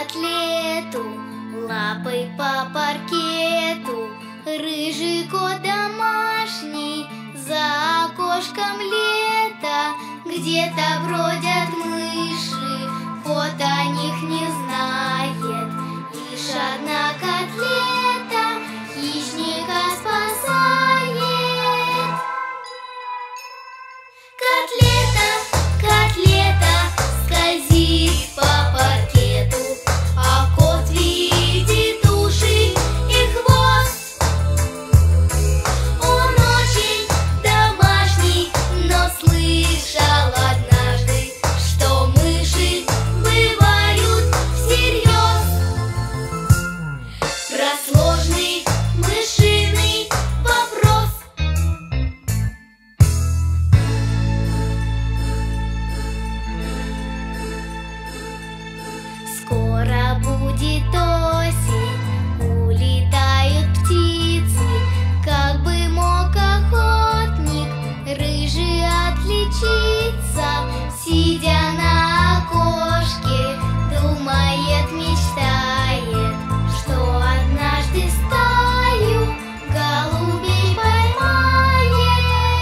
котлету лапой по паркету. Рыжий кот домашний, за окошком лето. Где-то бродят мыши, кот о них не знает. Лишь одна котлета хищника спасает. Котлета, котлета скользит по паркету, а кот видит уши и хвост. Он очень домашний, но слышал однажды, что мыши бывают всерьез. Про сложный мышиный вопрос. Скоро будет осень, улетают птицы. Как бы мог охотник рыжий отличиться? Сидя на окошке, думает, мечтает, что однажды стаю голубей поймает.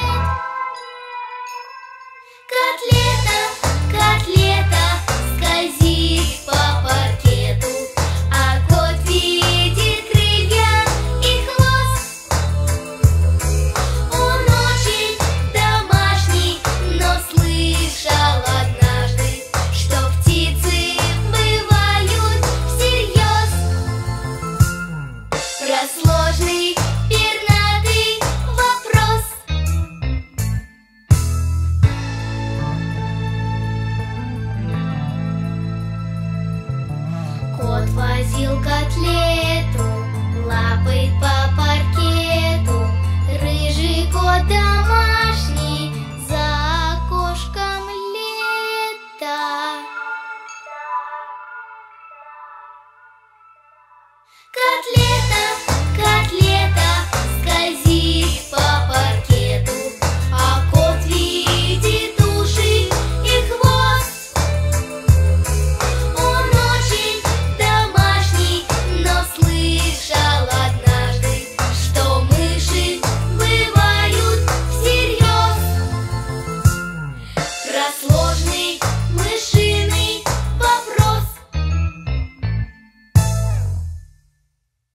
Котлета, котлета скользит по паркету, а кот видит крылья и хвост. Он очень домашний, но слышал однажды, что птицы бывают всерьез. Про сложный пернатый вопрос. Кот возил котлету лапой по паркету. Рыжий кот домашний, за окошком лето. Котлета, котлета скользит по паркету, а кот видит уши и хвост. Он очень домашний, но слышал однажды, что мыши бывают всерьез. Про сложный